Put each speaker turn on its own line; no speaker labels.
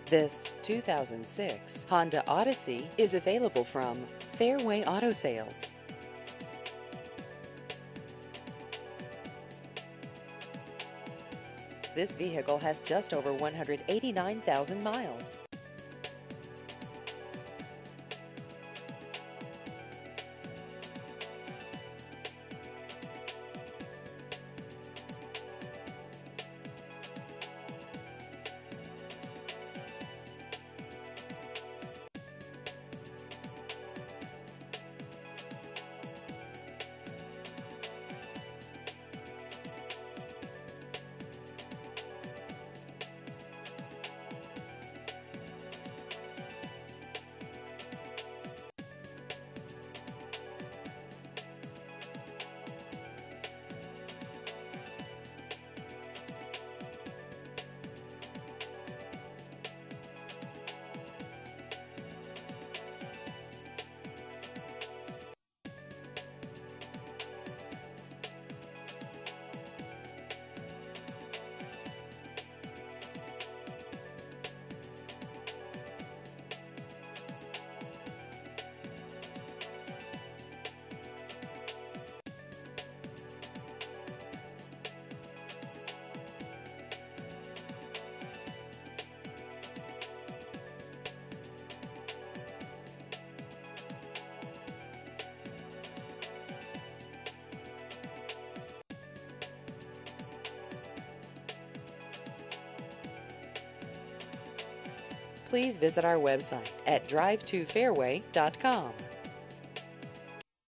This 2006 Honda Odyssey is available from Fairway Auto Sales. This vehicle has just over 189,000 miles. Please visit our website at drive2fairway.com.